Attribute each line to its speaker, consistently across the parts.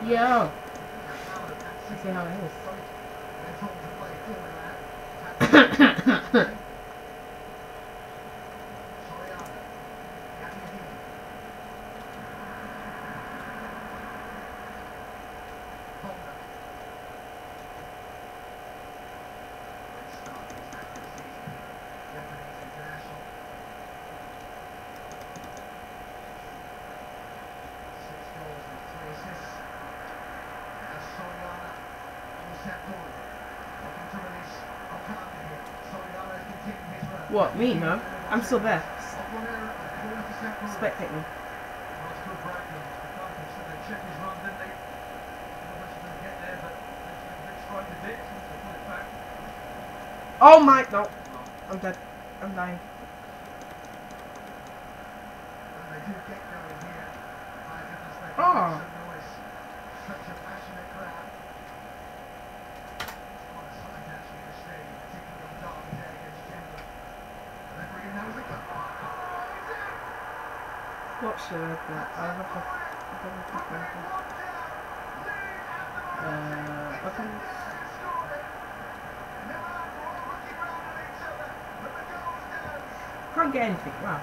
Speaker 1: Yo. Let's see how it is. What, me? No. I'm still there. Spectating. Oh my, no. I'm dead. I'm dying. Oh. What should I do? I have weapons. Can't get anything. Wow.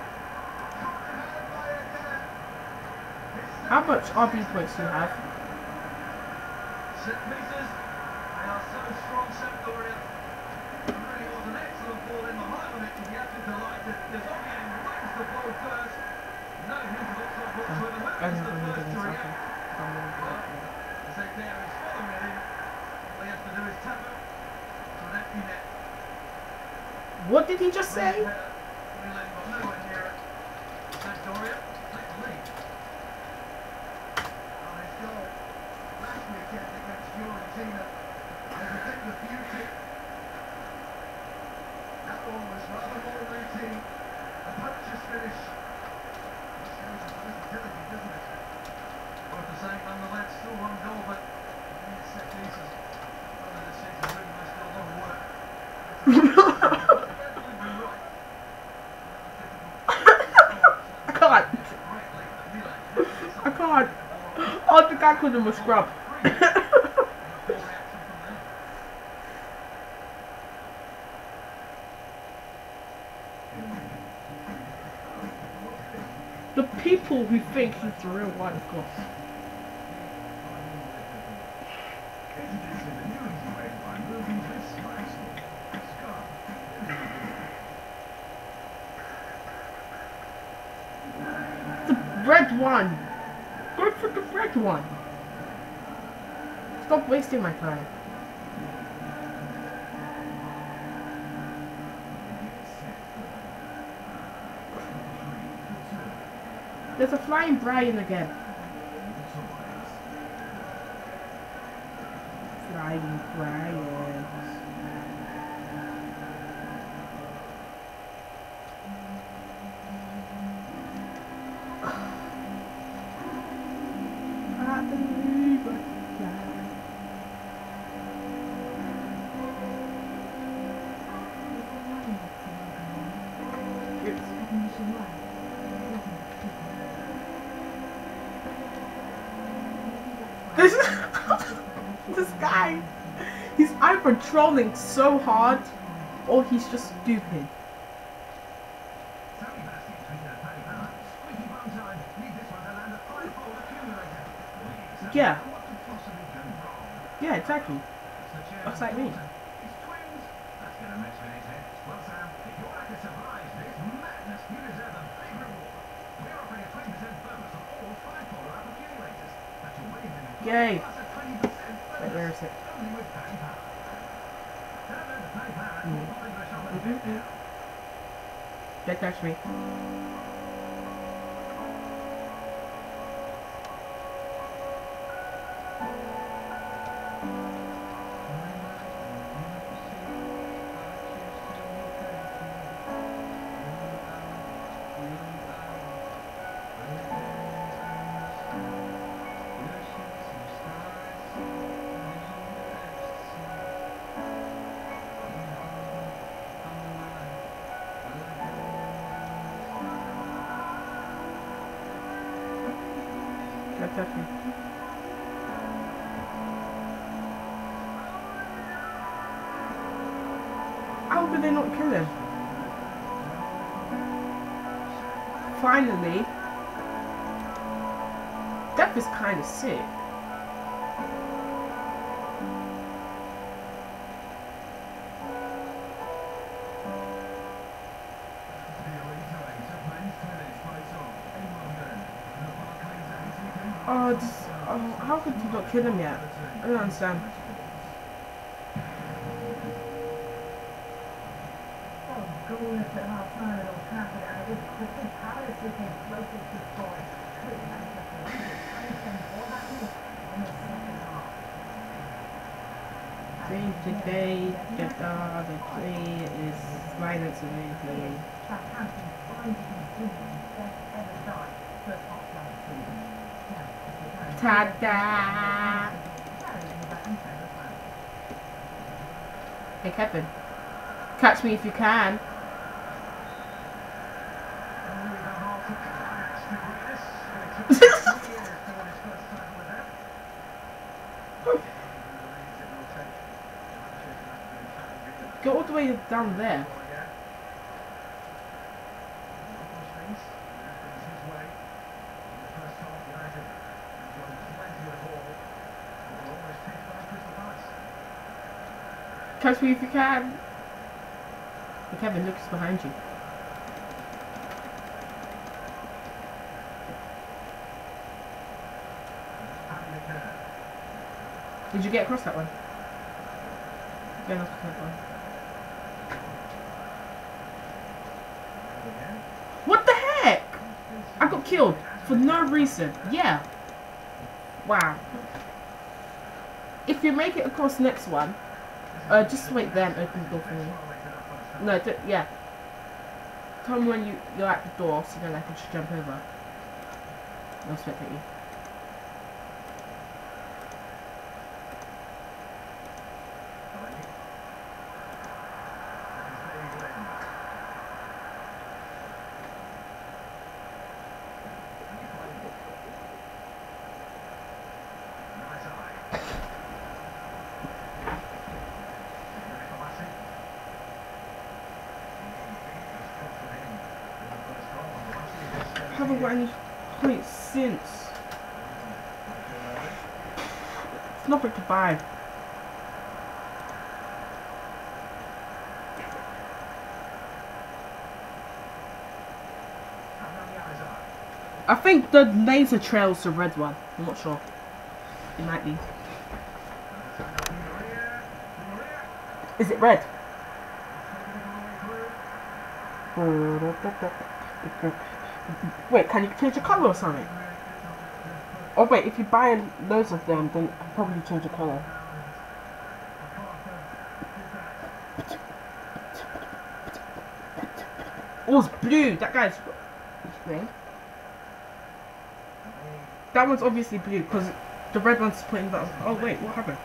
Speaker 1: How much RB points do you have?
Speaker 2: Set meters. They are so strong, Sampdoria. It really was an excellent ball in the height of it to be absolutely delighted. Dezovian wins the ball first. No hint of offside whatsoever. Who is the first to react? As they there is following it in. All he has to do is tap it to an empty net.
Speaker 1: What did he just say?
Speaker 2: Milan got nowhere near it. Sampdoria take the lead. On his goal last weekend against Fiorentina. There's a bit of beauty. That one was rather more routine. A puncher's finish. That shows a versatility, doesn't it? Worth the same nonetheless. Still one goal, but I think it's set pieces. Well, this season really must still a lot of work.
Speaker 1: I can't. Oh, the guy called him a scrub. The people who think he's the real one, of course. The red one! Go for the red one! Stop wasting my time. There's a flying Brian again. Flying Brian. I believe I can. This guy, he's either trolling so hard or he's just stupid. Yeah. Yeah, exactly. That's like me. Yay! Wait, where is it? Don't touch me. Don't touch me. they not kill him? Finally. Death is kind of sick. Oh, how could you not kill him yet? I don't understand.
Speaker 3: Goalless at half-time at Old Trafford, and it was Crystal Palace who came closest to scoring. Manchester United 27-4 back in the second half.
Speaker 1: Save the day, the play is violence and anything.
Speaker 3: Southampton finally conceded his best ever start first half last season.
Speaker 1: Ta-da! Hey Kevin, catch me if you can. Go all the way down there. Catch me if you can. Hey Kevin, look, it's behind you. Did you get across that one? Get across that one. What the heck? I got killed for no reason. Yeah. Wow. If you make it across the next one, just wait there and open the door for me. No, yeah. Tell me when you're at the door so then I can just jump over. I'll spectate you. I haven't got any points since. It's nothing to buy. I think the laser trail's the red one. I'm not sure. It might be. Is it red? Wait, can you change the colour or something? Oh wait, if you buy loads of them, then I'll probably change the colour. Oh, it's blue! That guy's... That one's obviously blue, because the red one's pointing that... Oh wait, what happened?